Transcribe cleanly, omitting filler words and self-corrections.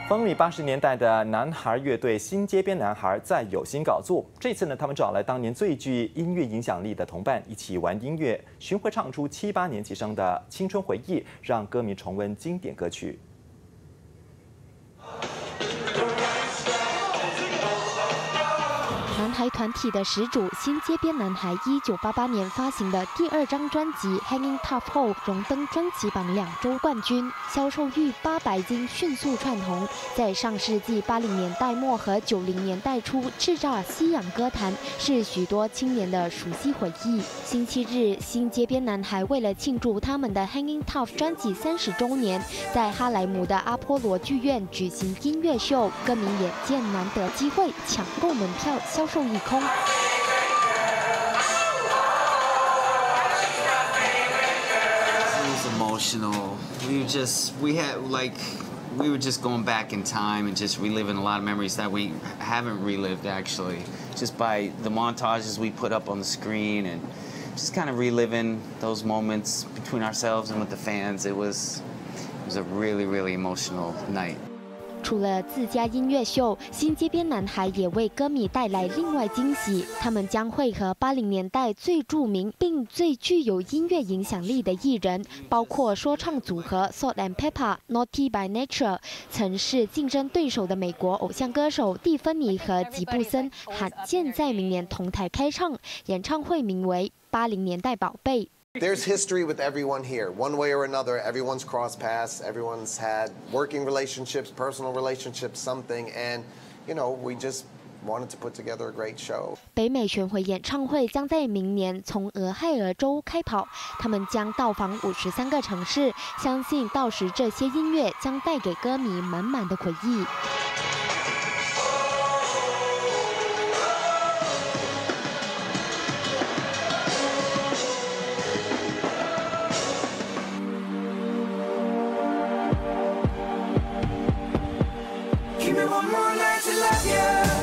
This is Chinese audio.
风靡80年代的男孩乐队新街边男孩再有新搞作，这次呢，他们找来当年最具音乐影响力的同伴一起玩音乐，巡回唱出7、8年级生的青春回忆，让歌迷重温经典歌曲。 男孩团体的始祖新街边男孩，1988年发行的第2张专辑《Hanging Tough》后，荣登专辑榜2周冠军，销售逾800斤，迅速窜红。在上世纪80年代末和90年代初叱咤西洋歌坛，是许多青年的熟悉回忆。星期日，新街边男孩为了庆祝他们的《Hanging Tough》专辑30周年，在哈莱姆的阿波罗剧院举行音乐秀，歌迷眼见难得机会，抢购门票，销售一空。 Emotional. We were just going back in time and just reliving a lot of memories that we haven't relived actually. Just by the montages we put up on the screen and just kind of reliving those moments between ourselves and with the fans. It was a really emotional night. 除了自家音乐秀，新街边男孩也为歌迷带来另外惊喜。他们将会和80年代最著名并最具有音乐影响力的艺人，包括说唱组合 Salt and Pepper、Naughty by Nature， 曾是竞争对手的美国偶像歌手蒂芬妮和吉布森，罕见在明年同台开唱。演唱会名为《80年代宝贝》。 There's history with everyone here. One way or another, everyone's crossed paths, everyone's had working relationships, personal relationships, something, and, you know, we just wanted to put together a great show. 北美巡回演唱会将在明年从俄亥俄州开跑，他们将到访53个城市，相信到时这些音乐将带给歌迷满满的回忆。 Give me one more night to love you.